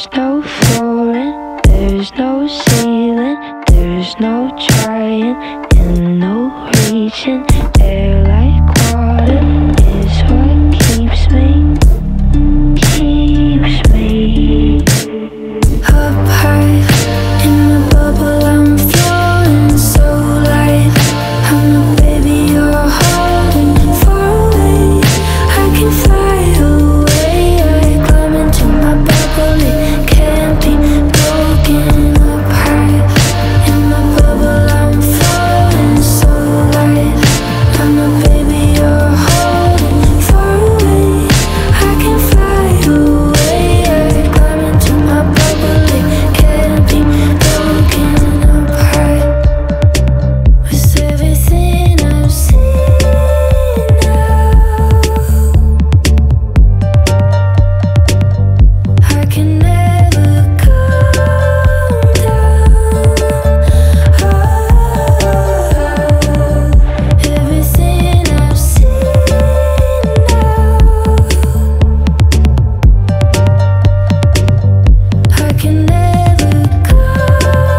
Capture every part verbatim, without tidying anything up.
There's no flooring, there's no ceiling, there's no trying and no reaching. Air like water is what keeps me, keeps me up high in my bubble. I'm floating so light. I'm a baby you're holding far away. I can fly away. I climb into my bubble. It can't be broken. Up high in my bubble. I'm floating so light. I'm a baby you're holding far away. I can fly away. I climb into my bubble. It can't be broken. Up high with everything I've seen now. I can never come down. Everything I've seen now. I can never come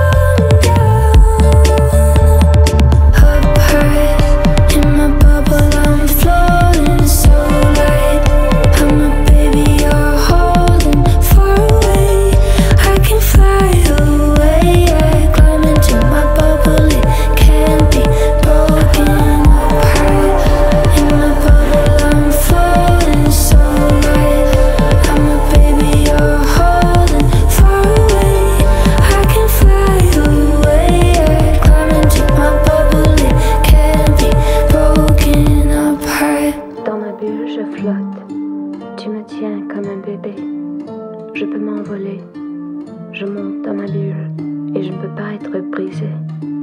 down. Up high in my bubble, I'm floating so light. I'm a baby you're holding far away. I can fly away. I climb into my bubble. It can't be broken. Up high in my bubble, I'm floating so light. I'm a baby you're holding far away. I can fly away. I climb into my bubble. It can't be broken. Up high. Dans ma bulle, je flotte. Tu me tiens comme un bébé. Je peux m'envoler. Je monte dans ma bulle et je ne peux pas être brisée.